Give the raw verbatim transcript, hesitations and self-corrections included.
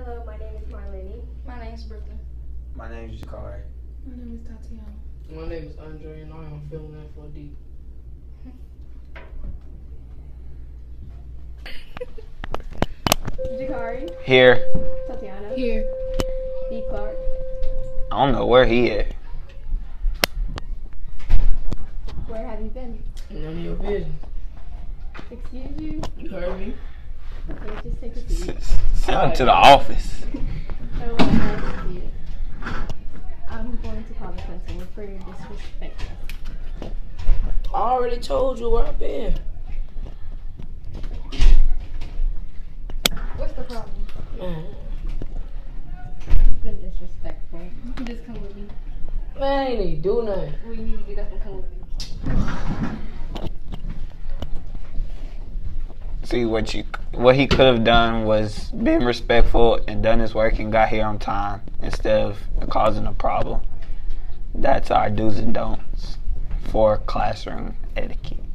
Hello, my name is Marlene. My name is Brooklyn. My name is Jahkari. My name is Tatiana. My name is Andre, and I am filling that for D. Jahkari. Here. Tatiana. Here. D. Clark. I don't know where he at. Where have you been? None of your business. Excuse you? You heard me. Okay, just take a seat. Send him to the office. No one else here. I'm going to call the principal for your disrespect. I already told you where I've been. What's the problem? Man, He's been disrespectful. You can just come with me. man, I ain't even do nothing. We need to get up and come with me. See, what you what he could have done was been respectful and done his work and got here on time instead of causing a problem. That's our do's and don'ts for classroom etiquette.